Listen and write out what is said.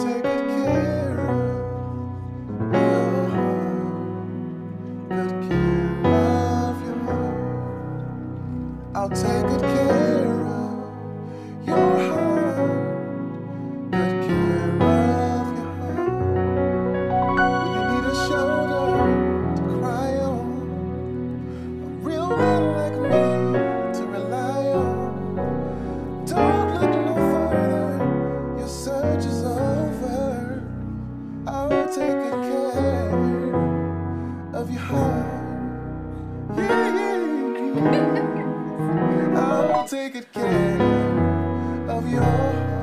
take good care of your heart, good care of your heart. I'll take good care of your heart, good care of your heart. When you need a shoulder to cry on, a real man like me to rely on. Don't look no further, your search is over. I'll take good care of your heart. Yeah, yeah, yeah. I'll take good care of your heart.